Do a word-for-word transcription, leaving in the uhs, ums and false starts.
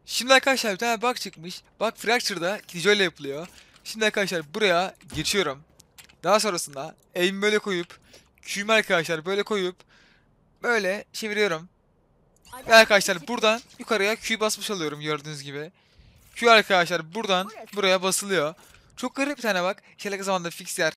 Şimdi arkadaşlar bir tane bug çıkmış. Bug Fracture'da şöyle yapılıyor. Şimdi arkadaşlar buraya geçiyorum. Daha sonrasında aim böyle koyup Q'yu arkadaşlar böyle koyup böyle çeviriyorum. Ve arkadaşlar buradan yukarıya Q basmış oluyorum gördüğünüz gibi. Q arkadaşlar buradan buraya basılıyor. Çok garip bir tane bak. İnşallah zamanda fix yer.